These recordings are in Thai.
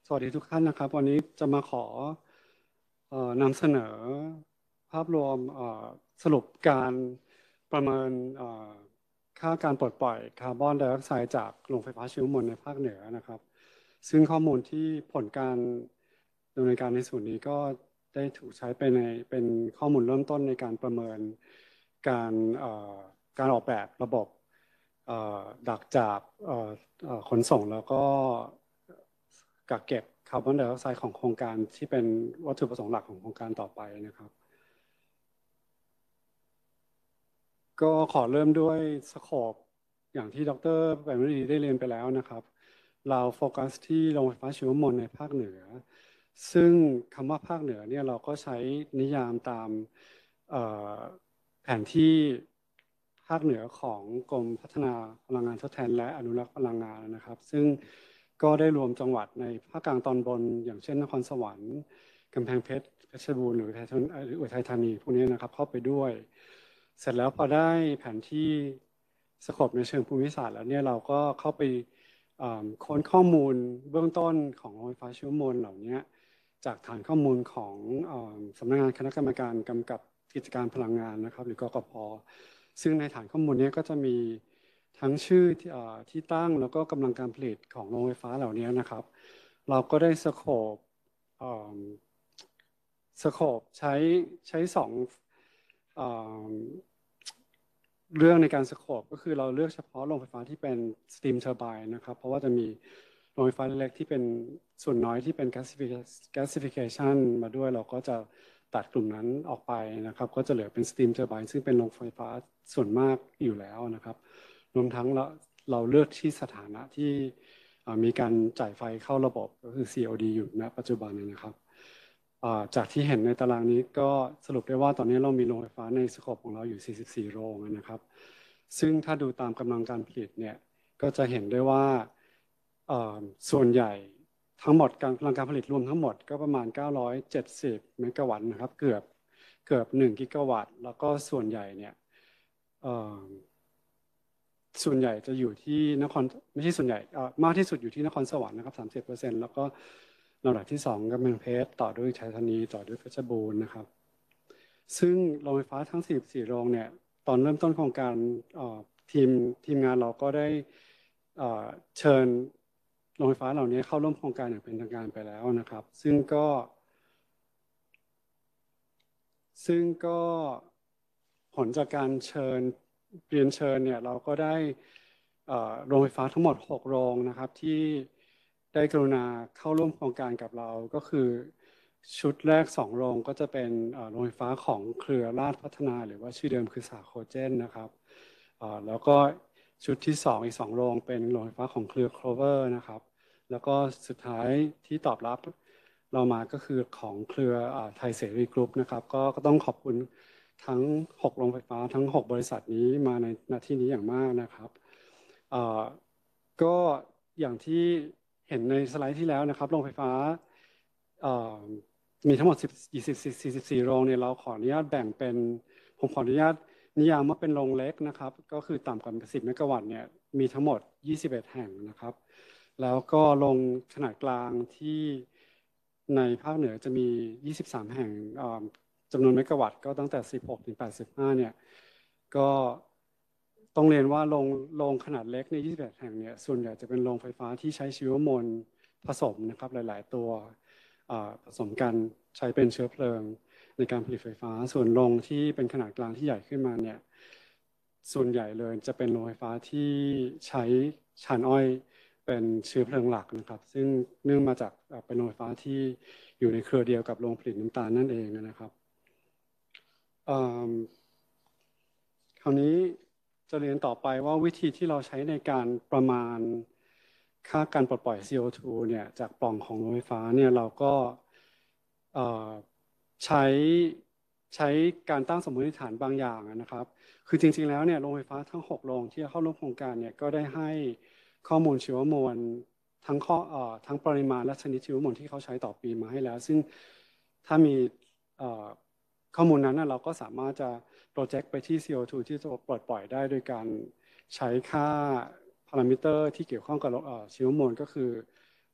สวัสดีทุกท่านนะครับวันนี้จะมาขอนำเสนอภาพรวมสรุปการประเมินค่าการปลดปล่อยคาร์บอนไดออกไซด์จากโรงไฟฟ้าชีวมวลในภาคเหนือนะครับซึ่งข้อมูลที่ผลการดำเนินการในส่วนนี้ก็ได้ถูกใช้เป็นข้อมูลเริ่มต้นในการประเมินการการออกแบบระบบดักจับขนส่งแล้วก็กักเก็บคาร์บอนไดออกไซด์ของโครงการที่เป็นวัตถุประสงค์หลักของโครงการต่อไปนะครับก็ขอเริ่มด้วยสโคปอย่างที่ดรแปนวดีได้เรียนไปแล้วนะครับเราโฟกัสที่โรงไฟฟ้าชีวมวลในภาคเหนือซึ่งคำว่าภาคเหนือเนี่ยเราก็ใช้นิยามตามเอ่อแผนที่ภาคเหนือของกรมพัฒนาพลังงานทดแทนและอนุรักษ์พลังงานนะครับซึ่งก็ได้รวมจังหวัดในภาคกลางตอนบนอย่างเช่นนครสวรรค์กำแพงเพชรเพชรบูรณ์หรืออุทัยธานีพวกนี้นะครับเข้าไปด้วยเสร็จแล้วพอได้แผนที่สโคปในเชิงภูมิศาสตร์แล้วเนี่ยเราก็เข้าไปค้นข้อมูลเบื้องต้นของโรงไฟฟ้าชีวมวลเหล่านี้จากฐานข้อมูลของสำนักงานคณะกรรมการกำกับกิจการพลังงานนะครับหรือกกพ.ซึ่งในฐานข้อมูลนี้ก็จะมีทั้งชื่อที่ตั้งแล้วก็กำลังการผลิตของโรงไฟฟ้าเหล่านี้นะครับเราก็ได้เอ่อสโคปใช้สองเอ่อเรื่องในการสโคปก็คือเราเลือกเฉพาะโรงไฟฟ้าที่เป็นสตีมเทอร์ไบน์นะครับเพราะว่าจะมีโรงไฟฟ้าเล็กๆที่เป็นส่วนน้อยที่เป็น gasification มาด้วยเราก็จะตัดกลุ่มนั้นออกไปนะครับก็จะเหลือเป็นสตีมเทอร์ไบน์ซึ่งเป็นโรงไฟฟ้าส่วนมากอยู่แล้วนะครับรวมทั้งเราเลือกที่สถานะที่มีการจ่ายไฟเข้าระบบก็คือ COD อยู่ณปัจจุบันนะครับจากที่เห็นในตารางนี้ก็สรุปได้ว่าตอนนี้เรามีโรงไฟฟ้าในสโคปของเราอยู่44โรงนะครับซึ่งถ้าดูตามกำลังการผลิตเนี่ยก็จะเห็นได้ว่าส่วนใหญ่ทั้งหมดกำลังการผลิตรวมทั้งหมดก็ประมาณ970เมกะวัตต์นะครับเกือบ1กิกะวัตต์แล้วก็ส่วนใหญ่เนี่ยส่วนใหญ่จะอยู่ที่นครไม่ใช่ส่วนใหญ่มากที่สุดอยู่ที่นครสวรรค์นะครับ30%แล้วก็ลำดับที่2กำแพงเพชรต่อด้วยชัยธานีต่อด้วยเพชรบูรณ์นะครับซึ่งโรงไฟฟ้าทั้ง44โรงเนี่ยตอนเริ่มต้นโครงการทีมทีมงานเราก็ได้เชิญโรงไฟฟ้าเหล่านี้เข้าร่วมโครงการอย่างเป็นทางการไปแล้วนะครับซึ่งก็ผลจากการเรียนเชิญเนี่ยเราก็ได้โรงไฟฟ้าทั้งหมด6โรงนะครับที่ได้กรุณาเข้าร่วมโครงการกับเราก็คือชุดแรก2โรงก็จะเป็นโรงไฟฟ้าของเครือราชพัฒนาหรือว่าชื่อเดิมคือสาโคเจนนะครับแล้วก็ชุดที่2อีก2โรงเป็นโรงไฟฟ้าของเครือโคลเวอร์นะครับแล้วก็สุดท้ายที่ตอบรับเรามาก็คือของเครือไทยเสรีกรุ๊ปนะครับก็ต้องขอบคุณทั้ง6โรงไฟฟ้าทั้ง6บริษัทนี้มาในหน้าที่นี้อย่างมากนะครับเอ่อก็อย่างที่เห็นในสไลด์ที่แล้วนะครับโรงไฟฟ้าเอ่อมีทั้งหมด44โรงเนี่ยเราขออนุญาตแบ่งเป็นผมขออนุญาตนิยามว่าเป็นโรงเล็กนะครับก็คือต่ำกว่า10เมกะวัตต์เนี่ยมีทั้งหมด21แห่งนะครับแล้วก็โรงขนาดกลางที่ในภาคเหนือจะมี23แห่งจำนวนเมกะวัตต์ก็ตั้งแต่16ถึง85เนี่ยก็ต้องเรียนว่าโรงขนาดเล็กใน21แห่งเนี่ยส่วนใหญ่จะเป็นโรงไฟฟ้าที่ใช้ชีวมวลผสมนะครับหลายๆตัวผสมกันใช้เป็นเชื้อเพลิงในการผลิตไฟฟ้าส่วนโรงที่เป็นขนาดกลางที่ใหญ่ขึ้นมาเนี่ยส่วนใหญ่เลยจะเป็นโรงไฟฟ้าที่ใช้ถ่านอ้อยเป็นเชื้อเพลิงหลักนะครับซึ่งเนื่องมาจากเป็นโรงไฟฟ้าที่อยู่ในเครือเดียวกับโรงผลิตน้ำตาลนั่นเองนะครับคราวนี้จะเรียนต่อไปว่าวิธีที่เราใช้ในการประมาณค่าการปลดปล่อย CO2 เนี่ยจากปล่องของโรงไฟฟ้าเนี่ยเราก็เอ่อใช้ใช้การตั้งสมมติฐานบางอย่างนะครับคือจริงๆแล้วเนี่ยโรงไฟฟ้าทั้ง6โรงที่เข้าร่วมโครงการเนี่ยก็ได้ให้ข้อมูลชีวมวลทั้งปริมาณและชนิดชีวมวลที่เขาใช้ต่อปีมาให้แล้วซึ่งถ้ามีเอ่อข้อมูลนั้นนะเราก็สามารถจะโปรเจกต์ไปที่ CO2 ที่จะปลดปล่อยได้โดยการใช้ค่าพารามิเตอร์ที่เกี่ยวข้องกับชีวมวลก็คือ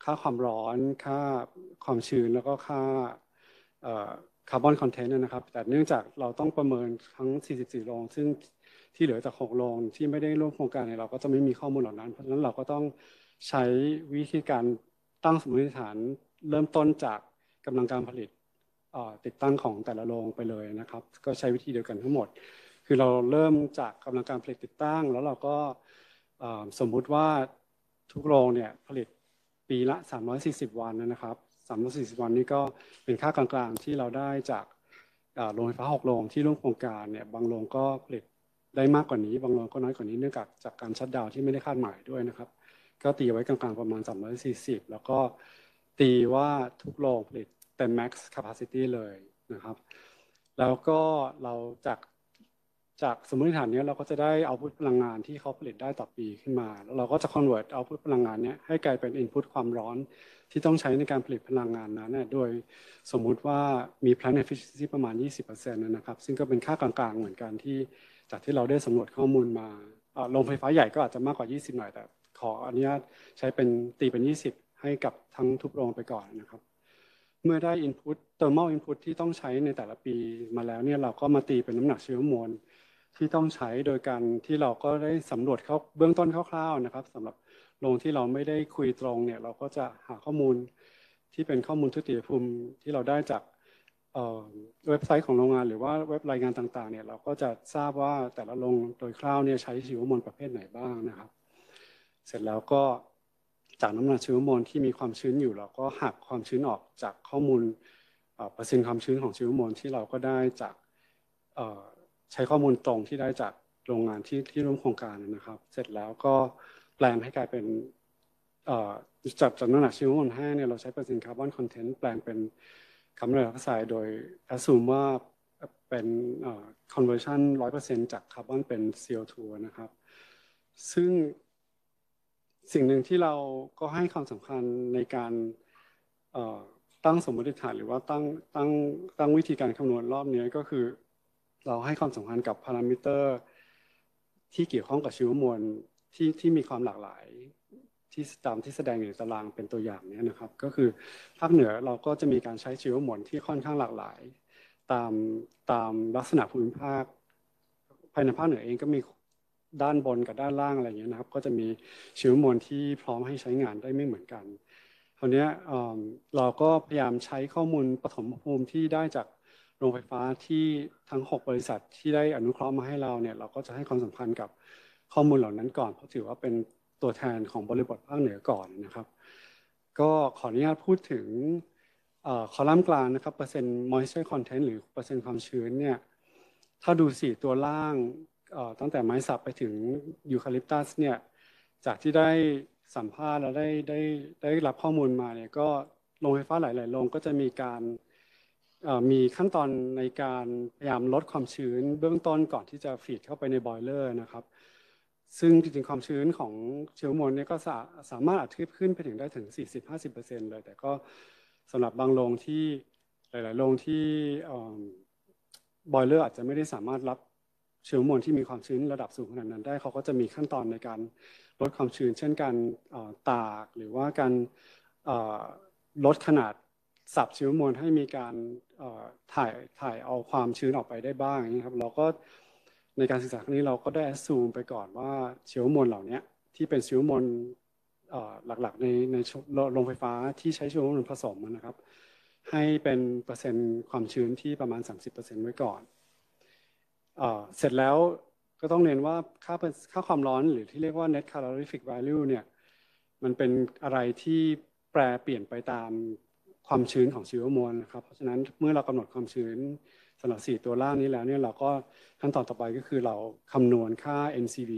ค่าความร้อนค่าความชื้นแล้วก็ค่าคาร์บอนคอนเทนต์นะครับแต่เนื่องจากเราต้องประเมินทั้ง44โรงซึ่งที่เหลือจาก6โรงที่ไม่ได้ร่วมโครงการเนี่ยเราก็จะไม่มีข้อมูลเหล่านั้นเพราะฉะนั้นเราก็ต้องใช้วิธีการตั้งสมมติฐานเริ่มต้นจากกำลังการผลิตติดตั้งของแต่ละโรงไปเลยนะครับก็ใช้วิธีเดียวกันทั้งหมดคือเราเริ่มจากกำลังการผลิตติดตั้งแล้วเราก็สมมุติว่าทุกโรงเนี่ยผลิตปีละ340วันนะครับ340วันนี้ก็เป็นค่ากลางๆที่เราได้จากโรงไฟฟ้า6โรงที่ร่วมโครงการเนี่ยบางโรงก็ผลิตได้มากกว่านี้บางโรงก็น้อยกว่านี้เนื่องจากการชัตดาวน์ที่ไม่ได้คาดหมายด้วยนะครับก็ตีไว้กลางๆประมาณ340แล้วก็ตีว่าทุกโรงผลิตเต็ม max capacity เลยนะครับแล้วก็เราจากสมมติฐานนี้เราก็จะได้เอาพุทพลังงานที่เขาผลิตได้ต่อปีขึ้นมาแล้วเราก็จะ convert เอาพุทพลังงานนี้ให้กลายเป็น input ความร้อนที่ต้องใช้ในการผลิตพลังงานนั้นโดยสมมุติว่ามี plant efficiency ประมาณ 20% นะครับซึ่งก็เป็นค่ากลางๆเหมือนกันที่จากที่เราได้สำรวจข้อมูลมาโรงไฟฟ้าใหญ่ก็อาจจะมากกว่า20หน่อยแต่ขออนุญาตใช้เป็นตีเป็น20ให้กับทั้งทุกโรงไปก่อนนะครับเมื่อได้ input thermal input ที่ต้องใช้ในแต่ละปีมาแล้วเนี่ยเราก็มาตีเป็นน้ำหนักเชื้อมวลที่ต้องใช้โดยการที่เราก็ได้สำรวจเบื้องต้นคร่าวๆนะครับสำหรับโรงที่เราไม่ได้คุยตรงเนี่ยเราก็จะหาข้อมูลที่เป็นข้อมูลทุติยภูมิที่เราได้จากเว็บไซต์ของโรงงานหรือว่าเว็บรายงานต่างๆเนี่ยเราก็จะทราบว่าแต่ละโรงโดยคร่าวเนี่ยใช้ชีวมวลประเภทไหนบ้างนะครับเสร็จแล้วก็จากน้ำหนักชีวมวลที่มีความชื้นอยู่เราก็หักความชื้นออกจากข้อมูลเปอร์เซ็นต์ความชื้นของชีวมวลที่เราก็ได้จากใช้ข้อมูลตรงที่ได้จากโรงงานที่ร่วมโครงการนะครับเสร็จแล้วก็แปลงให้กลายเป็นจากน้ำหนักชีวมวลแห้งเนี่ยเราใช้เปอร์เซ็นต์คาร์บอนคอนเทนต์แปลงเป็นคาร์บอนไดออกไซด์โดย assume ว่าเป็นconversion 100%จากคาร์บอนเป็น CO2 นะครับซึ่งสิ่งหนึ่งที่เราก็ให้ความสำคัญในการตั้งสมมติฐานหรือว่าตั้งวิธีการคำนวณรอบนี้ก็คือเราให้ความสำคัญกับพารามิเตอร์ที่เกี่ยวข้องกับชีวมวลที่มีความหลากหลายที่ตามที่แสดงอยู่ในตารางเป็นตัวอย่างนี้นะครับก็คือภาคเหนือเราก็จะมีการใช้ชีวมวลที่ค่อนข้างหลากหลายตามลักษณะภูมิภาคภายในภาคเหนือเองก็มีด้านบนกับด้านล่างอะไรอย่างเงี้ยนะครับก็จะมีชีวมวลที่พร้อมให้ใช้งานได้ไม่เหมือนกันคราวนี้เราก็พยายามใช้ข้อมูลปฐมภูมิที่ได้จากโรงไฟฟ้าที่ทั้ง6บริษัทที่ได้อนุเคราะห์มาให้เราเนี่ยเราก็จะให้ความสำคัญกับข้อมูลเหล่านั้นก่อนเพราะถือว่าเป็นตัวแทนของบริบทภาคเหนือก่อนนะครับก็ขออนุญาตพูดถึงคอลัมน์กลางนะครับเปอร์เซ็นต์ moisture content หรือเปอร์เซ็นต์ความชื้นเนี่ยถ้าดู4ตัวล่างตั้งแต่ไม้สับไปถึงยูคาลิปตัสเนี่ยจากที่ได้สัมภาษณ์แล้วได้รับข้อมูลมาเนี่ยก็โรงไฟฟ้าหลายๆโรงก็จะมีการมีขั้นตอนในการพยายามลดความชื้นเบื้องต้นก่อนที่จะฟีดเข้าไปในบอยเลอร์นะครับซึ่งจริงๆความชื้นของเชื้อมวลเนี่ยก็สามารถอัดขึ้นไปถึงได้ถึง 40-50% เลยแต่ก็สำหรับบางโรงที่หลายๆโรงที่บอยเลอร์อาจจะไม่ได้สามารถรับเชื้อมวลที่มีความชื้นระดับสูงขนาดนั้นได้เขาก็จะมีขั้นตอนในการลดความชื้นเช่นการตากหรือว่าการลดขนาดสับเชื้อมวลให้มีการถ่ายเอาความชื้นออกไปได้บ้างนะครับเราก็ในการศึกษาครั้งนี้เราก็ได้ assume ไปก่อนว่าเชื้อมวลเหล่านี้ที่เป็นเชื้อมวลหลักๆในโรงไฟฟ้าที่ใช้เชื้อมวลผสมนะครับให้เป็นเปอร์เซ็นต์ความชื้นที่ประมาณ 30% ไว้ก่อนเสร็จแล้วก็ต้องเน้นว่าค่าความร้อนหรือที่เรียกว่า net calorific value เนี่ยมันเป็นอะไรที่แปรเปลี่ยนไปตามความชื้นของชีวมวลนะครับเพราะฉะนั้นเมื่อเรากำหนดความชื้นสำหรับ4ตัวล่างนี้แล้วเนี่ยเราก็ขั้นตอนต่อไปก็คือเราคำนวณค่า NCV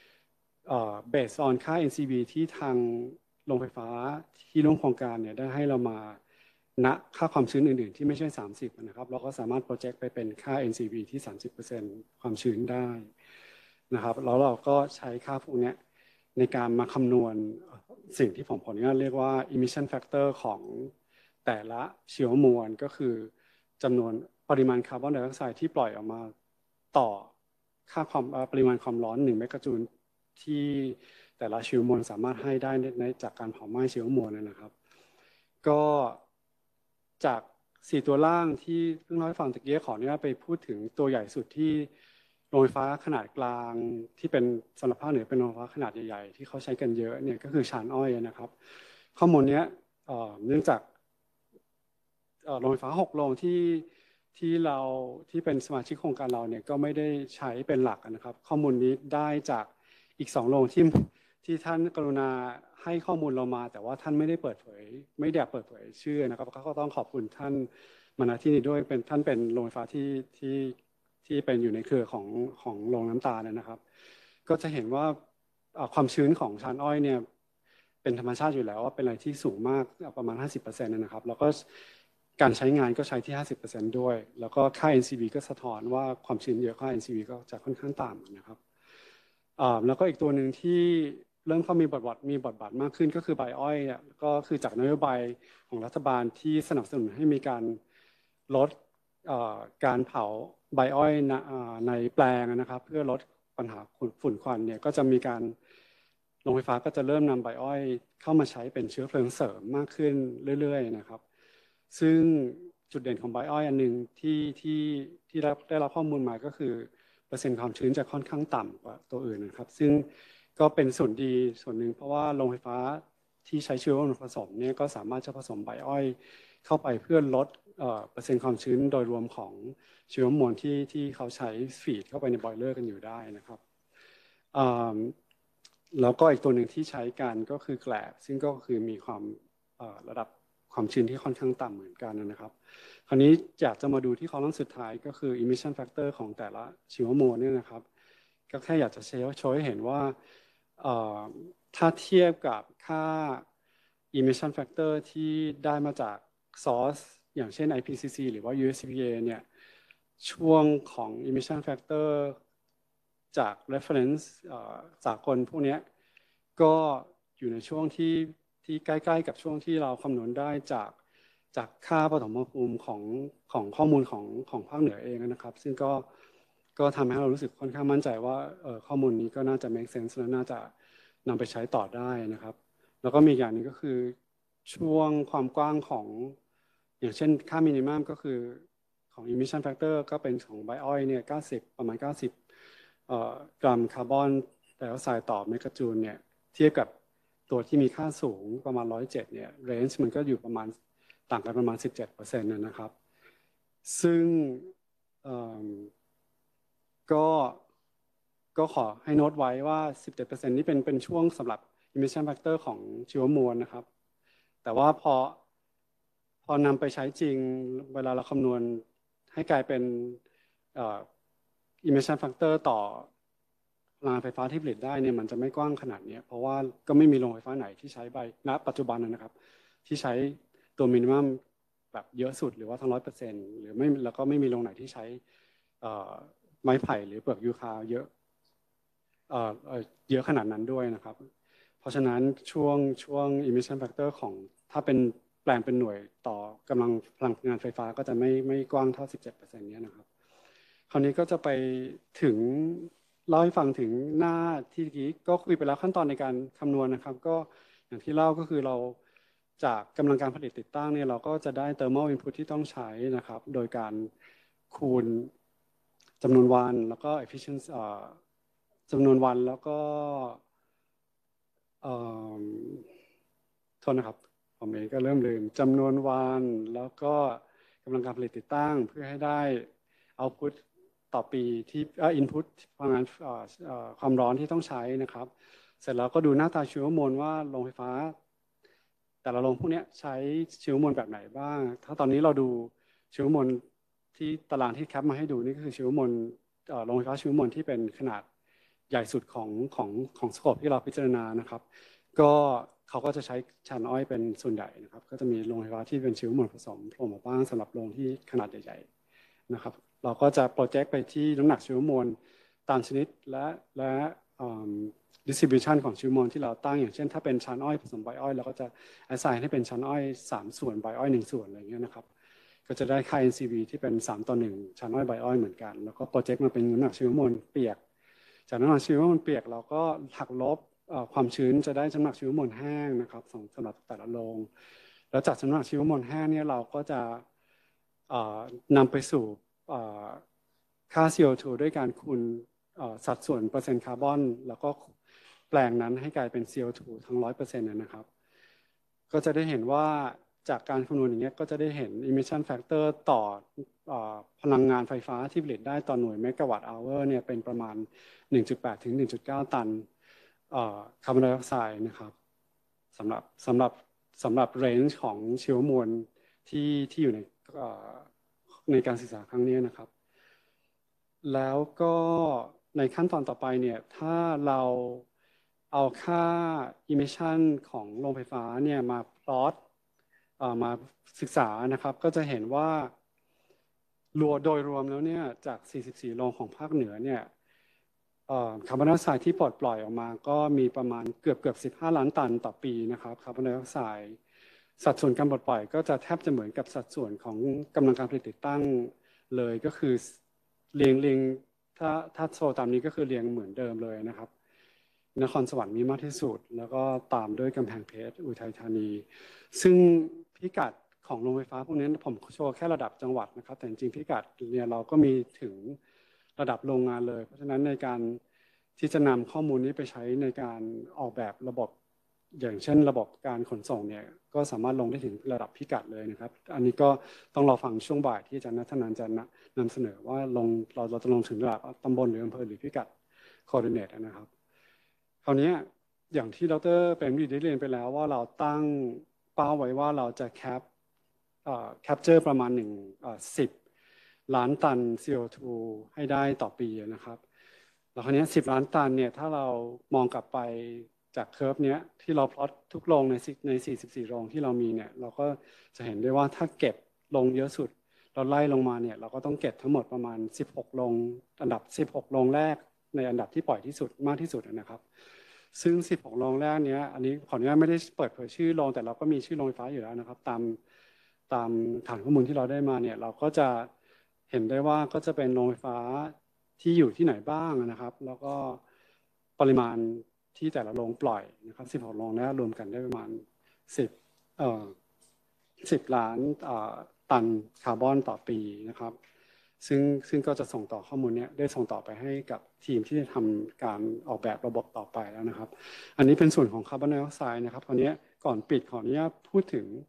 based on ค่า NCV ที่ทางโรงไฟฟ้าที่ร่วมโครงการเนี่ยได้ให้เรามาณค่าความชื้นอื่นๆที่ไม่ใช่30นะครับเราก็สามารถโปรเจกต์ไปเป็นค่า NCV ที่ 30% ความชื้นได้นะครับแล้วเราก็ใช้ค่าพวกนี้ในการมาคำนวณสิ่งที่ผมขออนุญาตเรียกว่า emission factor ของแต่ละชีวมวลก็คือจำนวนปริมาณคาร์บอนไดออกไซด์ที่ปล่อยออกมาต่อค่าปริมาณความร้อน1 เมกะจูลแต่ละชีวมวลสามารถให้ได้ในจากการเผาไหม้ชีวมวลนะครับก็จาก4ตัวล่างที่เพิ่งเล่าให้ฟังตะกี้ขออนุญาตไปพูดถึงตัวใหญ่สุดที่โรงไฟฟ้าขนาดกลางที่เป็นสำหรับภาคเหนือเป็นโรงไฟฟ้าขนาดใหญ่ๆที่เขาใช้กันเยอะเนี่ยก็คือชานอ้อยนะครับข้อมูลนี้เนื่องจากโรงไฟฟ้า6โรงที่เราที่เป็นสมาชิกโครงการเราเนี่ยก็ไม่ได้ใช้เป็นหลักนะครับข้อมูลนี้ได้จากอีก2โรงที่ท่านกรุณาให้ข้อมูลเรามาแต่ว่าท่านไม่ได้เปิดเผยไม่ได้เปิดเผยชื่อนะครับก็ต้องขอบคุณท่านมาณที่นี้ด้วยเป็นท่านเป็นโรงไฟฟ้าที่เป็นอยู่ในเครือของโรงน้ำตาลนะครับก็จะเห็นว่าความชื้นของชานอ้อยเนี่ยเป็นธรรมชาติอยู่แล้วว่าเป็นอะไรที่สูงมากประมาณ 50% นะครับแล้วก็การใช้งานก็ใช้ที่ 50% ด้วยแล้วก็ค่า NCV ก็สะท้อนว่าความชื้นเยอะค่า NCV ก็จะค่อนข้างต่ำนะครับแล้วก็อีกตัวหนึ่งที่เริ่มเข้ามีบทบาทมากขึ้นก็คือใบอ้อยก็คือจากนโยบายของรัฐบาลที่สนับสนุนให้มีการลดการเผาใบอ้อยในแปลงนะครับเพื่อลดปัญหาฝุ่นควันเนี่ยก็จะมีการโรงไฟฟ้าก็จะเริ่มนำใบอ้อยเข้ามาใช้เป็นเชื้อเพลิงเสริมมากขึ้นเรื่อยๆนะครับซึ่งจุดเด่นของใบอ้อยอันหนึ่งที่ได้รับข้อมูลมาก็คือเปอร์เซ็นต์ความชื้นจะค่อนข้างต่ำกว่าตัวอื่นนะครับซึ่งก็เป็นส่วนดีส่วนหนึ่งเพราะว่าโรงไฟฟ้าที่ใช้เชื้อเพลิงผสมเนี่ยก็สามารถจะผสมใบอ้อยเข้าไปเพื่อลดเปอร์เซ็นต์ความชื้นโดยรวมของเชื้อมวลที่เขาใช้ฟีดเข้าไปในบอยเลอร์กันอยู่ได้นะครับแล้วก็อีกตัวหนึ่งที่ใช้กันก็คือแกลบซึ่งก็คือมีความระดับความชื้นที่ค่อนข้างต่ำเหมือนกันนะครับคราวนี้อยากจะมาดูที่คอลัมน์สุดท้ายก็คือ emission factor ของแต่ละชีวมวลเนี่ยนะครับก็แค่อยากจะโชว์ให้เห็นว่าถ้าเทียบกับค่า emission factor ที่ได้มาจาก source อย่างเช่น IPCC หรือว่า USCPA เนี่ยช่วงของ emission factor จาก reference สากลพวกนี้ก็อยู่ในช่วงที่ใกล้ๆกับช่วงที่เราคำนวณได้จากค่าปฐมภูมิของข้อมูลของภาคเหนือเองนะครับซึ่งก็ทำให้เรารู้สึกค่อนข้างมั่นใจว่าข้อมูลนี้ก็น่าจะ make sense และน่าจะนำไปใช้ต่อได้นะครับแล้วก็มีอย่างหนึงก็คือช่วงความกว้างของอย่างเช่นค่ามินิมัมก็คือของ emission factor ก็เป็นของไบออยเนี่ย90ประมาณ90กรัมคาร์บอนไดออกไซด์ต่อเมกะจูลเนี่ยเทียบกับตัวที่มีค่าสูงประมาณ107เนี่ยเรนจ์มันก็อยู่ประมาณต่างกันประมาณ17%นะครับซึ่งก็ก็ขอให้โน้ตไว้ว่า17%นี้เป็นช่วงสำหรับ emission factor ของชีวมวลนะครับแต่ว่าพอนำไปใช้จริงเวลาเราคำนวณให้กลายเป็นemission factor ต่อพลังงานไฟฟ้าที่ผลิตได้เนี่ยมันจะไม่กว้างขนาดนี้เพราะว่าก็ไม่มีโรงไฟฟ้าไหนที่ใช้ณปัจจุบันนะครับที่ใช้ตัวมินิมัมแบบเยอะสุดหรือว่าทั้ง100%หรือไม่แล้วก็ไม่มีโรงไหนที่ใช้ไม้ไผ่หรือเปลือกยูคาเยอะเยอะขนาดนั้นด้วยนะครับเพราะฉะนั้นช่วง emission factor ของถ้าเป็นแปลงเป็นหน่วยต่อกำลังพลังงานไฟฟ้าก็จะไม่กว้างเท่า17%นี้นะครับคราวนี้ก็จะไปถึงเล่าให้ฟังถึงหน้าที่เมื่อกี้ก็คุยไปแล้วขั้นตอนในการคำนวณนะครับก็อย่างที่เล่าก็คือเราจากกำลังการผลิตติดตั้งเนี่ยเราก็จะได้ thermal input ที่ต้องใช้นะครับโดยการคูณจำนวนวันแล้วก็ efficiency จำนวนวันแล้วก็โทษนะครับผมเองก็เริ่มลืมจำนวนวันแล้วก็กำลังการผลิตติดตั้งเพื่อให้ได้ output ต่อปีที่input พลังงานความร้อนที่ต้องใช้นะครับเสร็จแล้วก็ดูหน้าตาชีวมวลว่าโรงไฟฟ้าแต่ละโรงพวกนี้ใช้ชีวมวลแบบไหนบ้างถ้าตอนนี้เราดูชีวมวลที่ตารางที่แคปมาให้ดูนี่ก็คือชีวมวลโรงไฟฟ้าชีวมวลที่เป็นขนาดใหญ่สุดของสโคปที่เราพิจารณานะครับก็เขาก็จะใช้ชานอ้อยเป็นส่วนใหญ่นะครับก็จะมีโรงไฟฟ้าที่เป็นชีวมวลผสมโผล่มาบ้างสำหรับโรงที่ขนาดใหญ่ๆนะครับเราก็จะโปรเจกต์ไปที่น้ำหนักชีวมวลตามชนิดและdistribution ของชีวมวลที่เราตั้งอย่างเช่นถ้าเป็นชานอ้อยผสมใบอ้อยเราก็จะ assign ให้เป็นชานอ้อย3ส่วนใบอ้อย1ส่วนอะไรเงี้ยนะครับก็จะได้ค่า NCV ที่เป็น3:1ชานอ้อยใบอ้อยเหมือนกันแล้วก็โปรเจกต์มาเป็นน้ำหนักชีวมวลเปียกจากน้ำหนักชีวมวลเปียกเราก็หักลบความชื้นจะได้น้ำหนักชีวมวลแห้งนะครับสำหรับแต่ละโรงแล้วจากน้ำหนักชีวมวลแห้งเนี่ยเราก็จะนำไปสู่ค่า CO2 ด้วยการคูณสัดส่วนเปอร์เซ็นต์คาร์บอนแล้วก็แปลงนั้นให้กลายเป็น CO2 ทั้ง 100% นะครับก็จะได้เห็นว่าจากการคำนวณอย่างเงี้ยก็จะได้เห็น emission factor ต่อพลังงานไฟฟ้าที่ผลิตได้ต่อหน่วยเมกะวัตต์ hour เนี่ยเป็นประมาณ 1.8 ถึง 1.9 ตันคาร์บอนไดออกไซด์นะครับสำหรับเรนจ์ของชีวมวลที่อยู่ในการศึกษาครั้งนี้นะครับแล้วก็ในขั้นตอนต่อไปเนี่ยถ้าเราเอาค่า emission ของโรงไฟฟ้าเนี่ยมาพลอตมาศึกษานะครับก็จะเห็นว่าโดยรวมแล้วเนี่ยจาก 44 โรงของภาคเหนือเนี่ยคาร์บอนไดออกไซด์ที่ปลดปล่อยออกมาก็มีประมาณเกือบ15 ล้านตันต่อปีนะครับคาร์บอนไดออกไซด์สัดส่วนการปลดปล่อยก็จะแทบจะเหมือนกับสัดส่วนของกำลังการผลิตติดตั้งเลยก็คือเรียงถ้าโซตามนี้ก็คือเรียงเหมือนเดิมเลยนะครับนครสวรรค์มีมากที่สุดแล้วก็ตามด้วยกำแพงเพชรอุทัยธานีซึ่งพิกัดของโรงไฟฟ้าพวกนี้ผมโชว์แค่ระดับจังหวัดนะครับแต่จริงๆพิกัดเนี่ยเราก็มีถึงระดับโรงงานเลยเพราะฉะนั้นในการที่จะนำข้อมูลนี้ไปใช้ในการออกแบบระบบอย่างเช่นระบบการขนส่งเนี่ยก็สามารถลงได้ถึงระดับพิกัดเลยนะครับอันนี้ก็ต้องรอฟังช่วงบ่ายที่อาจารย์ณัฐนันท์จะนำเสนอว่าเราจะลงถึงระดับตำบลหรืออำเภอหรือพิกัด coordinate นะครับคราวนี้อย่างที่ดร.เปรมฤทธิ์ได้เรียนไปแล้วว่าเราตั้งเป้าไว้ว่าเราจะcapture ประมาณ10 ล้านตัน CO2 ให้ได้ต่อปีนะครับแล้วคราวนี้10 ล้านตันเนี่ยถ้าเรามองกลับไปจากเคอร์ฟเนี้ยที่เราพลอตทุกโรงใน44 โรงที่เรามีเนี่ยเราก็จะเห็นได้ว่าถ้าเก็บโรงเยอะสุดเราไล่ลงมาเนี่ยเราก็ต้องเก็บทั้งหมดประมาณ16 โรงอันดับ16 โรงแรกในอันดับที่ปล่อยที่สุดมากที่สุดนะครับซึ่ง16 โรงแรกเนี้ยอันนี้ขออนุญาตไม่ได้เปิดเผยชื่อโรงแต่เราก็มีชื่อโรงไฟฟ้าอยู่แล้วนะครับตามฐานข้อมูลที่เราได้มาเนี่ยเราก็จะเห็นได้ว่าก็จะเป็นโรงไฟฟ้าที่อยู่ที่ไหนบ้างนะครับแล้วก็ปริมาณที่แต่ละโรงปล่อยนะครับ16 โรงนี้รวมกันได้ประมาณ10 ล้านตันคาร์บอนต่อปีนะครับซึ่งก็จะส่งต่อข้อมูลนี้ได้ส่งต่อไปให้กับทีมที่จะทำการออกแบบระบบต่อไปแล้วนะครับอันนี้เป็นส่วนของคาร์บอนไดออกไซด์นะครับคราวนี้ก่อนปิดขออนุญาตพูดถึง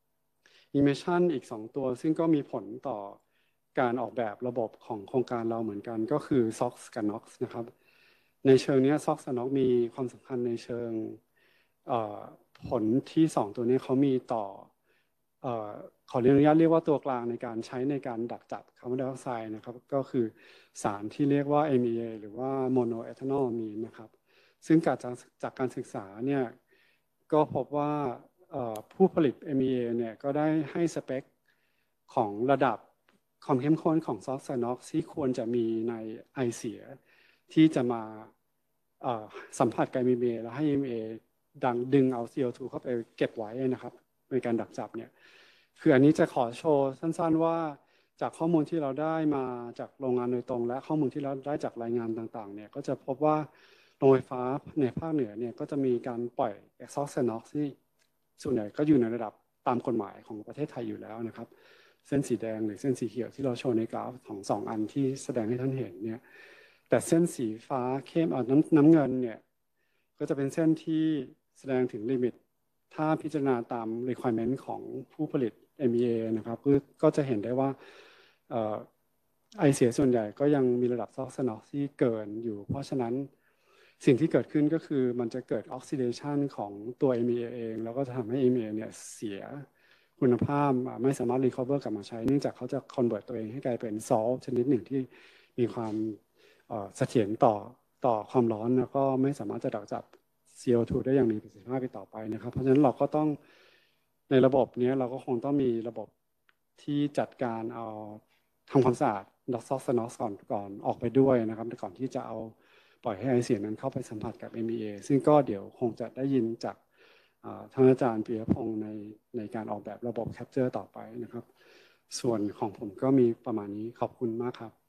emission อีก2 ตัวซึ่งก็มีผลต่อการออกแบบระบบของโครงการเราเหมือนกันก็คือ SOx กับ NOx นะครับในเชิงนี้ SOx กับ NOx มีความสำคัญในเชิงผลที่2 ตัวนี้เขามีต่อขออนุญาตเรียกว่าตัวกลางในการใช้ในการดักจับคาร์บอนไดออกไซด์นะครับก็คือสารที่เรียกว่า MEA หรือว่าโมโนเอทานอลอะมีนนะครับซึ่งจากการศึกษาเนี่ยก็พบว่าผู้ผลิต MEA เนี่ยก็ได้ให้สเปคของระดับความเข้มข้นของซอสไซน็อกซ์ที่ควรจะมีในไอเสียที่จะมาสัมผัสกับ MEA แล้วให้ MEA ดึงเอา CO2 เข้าไปเก็บไว้นะครับในการดักจับเนี่ยคืออันนี้จะขอโชว์สั้นๆว่าจากข้อมูลที่เราได้มาจากโรงงานโดยตรงและข้อมูลที่เราได้จากรายงานต่างๆเนี่ยก็จะพบว่าโรงไฟฟ้าในภาคเหนือเนี่ยก็จะมีการปล่อย exhaust NOx ที่ส่วนใหญ่ก็อยู่ในระดับตามกฎหมายของประเทศไทยอยู่แล้วนะครับเส้นสีแดงหรือเส้นสีเขียวที่เราโชว์ในกราฟของ2 อันที่แสดงให้ท่านเห็นเนี่ยแต่เส้นสีฟ้าเข้มน้ำเงินเนี่ยก็จะเป็นเส้นที่แสดงถึงลิมิตถ้าพิจารณาตาม requirement ของผู้ผลิต MEA นะครับก็จะเห็นได้ว่าไอเสียส่วนใหญ่ก็ยังมีระดับซอกซานอกที่เกินอยู่เพราะฉะนั้นสิ่งที่เกิดขึ้นก็คือมันจะเกิดออกซิเดชันของตัว MEA เองแล้วก็จะทำให้ MEA เนี่ยเสียคุณภาพไม่สามารถรีคอเวอร์กลับมาใช้เนื่องจากเขาจะคอนเวิร์ตตัวเองให้กลายเป็นซอลต์ชนิดหนึ่งที่มีความเสถียรต่อความร้อนแล้วก็ไม่สามารถจะดักจับ CO2 ได้อย่างมีประสิทธิภาพไปต่อไปนะครับเพราะฉะนั้นเราก็ต้องในระบบนี้เราก็คงต้องมีระบบที่จัดการเอาทำความสะอาดด็อกซอกซานอกก่อนออกไปด้วยนะครับก่อนที่จะเอาปล่อยให้ไอเสียนั้นเข้าไปสัมผัสกับ MEA ซึ่งก็เดี๋ยวคงจะได้ยินจากท่านอาจารย์ปิยพงศ์ในการออกแบบระบบแคปเจอร์ต่อไปนะครับส่วนของผมก็มีประมาณนี้ขอบคุณมากครับ